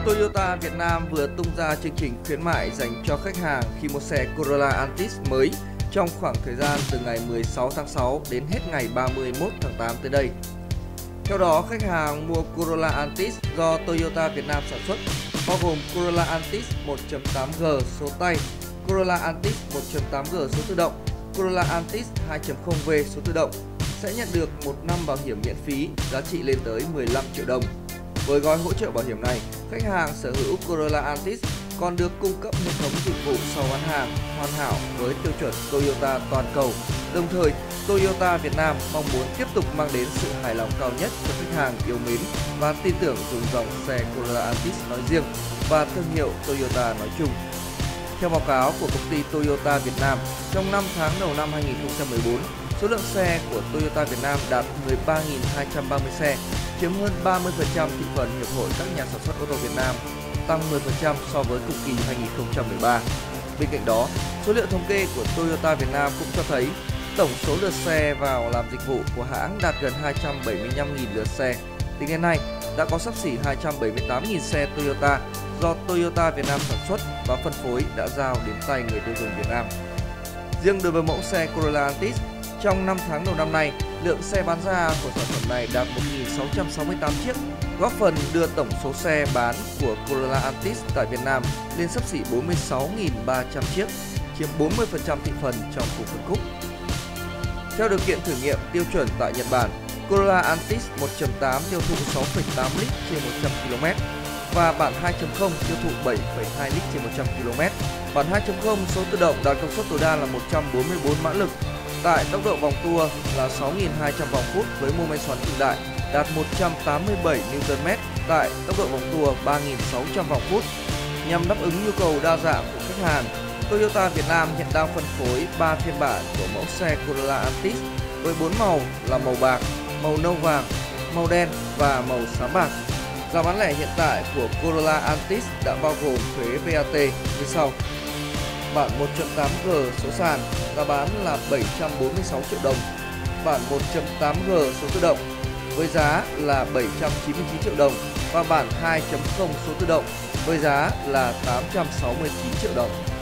Toyota Việt Nam vừa tung ra chương trình khuyến mại dành cho khách hàng khi mua xe Corolla Altis mới trong khoảng thời gian từ ngày 16 tháng 6 đến hết ngày 31 tháng 8 tới đây. Theo đó, khách hàng mua Corolla Altis do Toyota Việt Nam sản xuất, bao gồm Corolla Altis 1.8G số tay, Corolla Altis 1.8G số tự động, Corolla Altis 2.0V số tự động, sẽ nhận được 1 năm bảo hiểm miễn phí giá trị lên tới 15 triệu đồng. Với gói hỗ trợ bảo hiểm này, khách hàng sở hữu Corolla Altis còn được cung cấp hệ thống dịch vụ sau bán hàng hoàn hảo với tiêu chuẩn Toyota toàn cầu. Đồng thời, Toyota Việt Nam mong muốn tiếp tục mang đến sự hài lòng cao nhất cho khách hàng yêu mến và tin tưởng dùng dòng xe Corolla Altis nói riêng và thương hiệu Toyota nói chung. Theo báo cáo của công ty Toyota Việt Nam, trong 5 tháng đầu năm 2014, số lượng xe của Toyota Việt Nam đạt 13.230 xe, chiếm hơn 30% thị phần Hiệp hội các nhà sản xuất ô tô Việt Nam, tăng 10% so với cùng kỳ 2013. Bên cạnh đó, số liệu thống kê của Toyota Việt Nam cũng cho thấy tổng số lượt xe vào làm dịch vụ của hãng đạt gần 275.000 lượt xe. Tính đến nay, đã có xấp xỉ 278.000 xe Toyota do Toyota Việt Nam sản xuất và phân phối đã giao đến tay người tiêu dùng Việt Nam. Riêng đối với mẫu xe Corolla Altis, trong 5 tháng đầu năm nay, lượng xe bán ra của sản phẩm này đạt 1.668 chiếc, góp phần đưa tổng số xe bán của Corolla Altis tại Việt Nam lên xấp xỉ 46.300 chiếc, chiếm 40% thị phần trong cùng phân khúc. Theo điều kiện thử nghiệm tiêu chuẩn tại Nhật Bản, Corolla Altis 1.8 tiêu thụ 6,8 lít trên 100 km và bản 2.0 tiêu thụ 7,2 lít trên 100 km. Bản 2.0 số tự động đạt công suất tối đa là 144 mã lực, tại tốc độ vòng tua là 6.200 vòng phút với mô men xoắn cực đại đạt 187 Nm tại tốc độ vòng tua 3.600 vòng phút. Nhằm đáp ứng nhu cầu đa dạng của khách hàng, Toyota Việt Nam hiện đang phân phối 3 phiên bản của mẫu xe Corolla Altis với 4 màu là màu bạc, màu nâu vàng, màu đen và màu xám bạc. Giá bán lẻ hiện tại của Corolla Altis đã bao gồm thuế VAT như sau. Bản 1.8G số sàn giá bán là 746 triệu đồng. Bản 1.8G số tự động với giá là 799 triệu đồng và bản 2.0 số tự động với giá là 869 triệu đồng.